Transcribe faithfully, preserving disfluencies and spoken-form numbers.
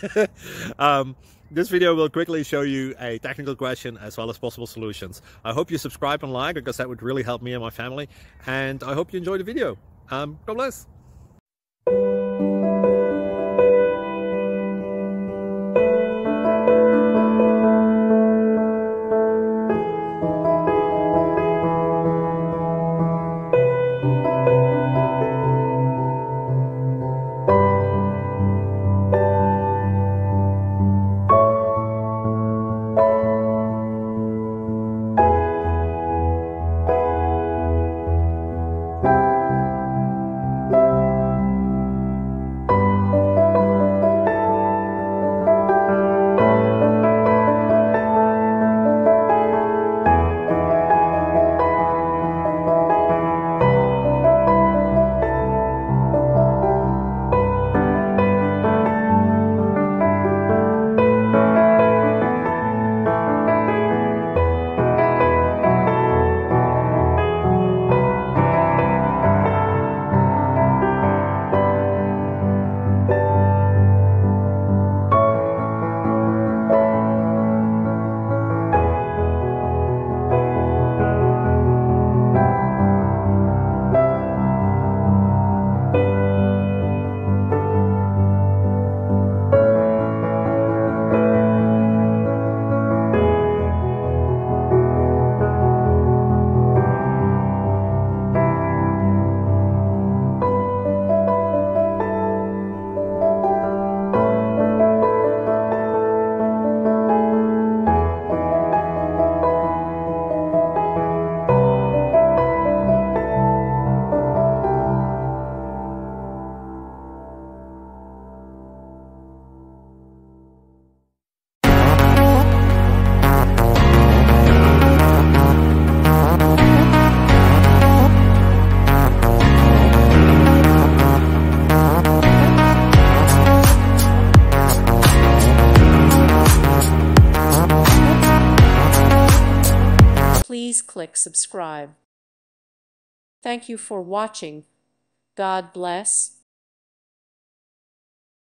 um, this video will quickly show you a technical question as well as possible solutions. I hope you subscribe and like, because that would really help me and my family. And I hope you enjoy the video. Um, God bless. Please click subscribe. Thank you for watching. God bless.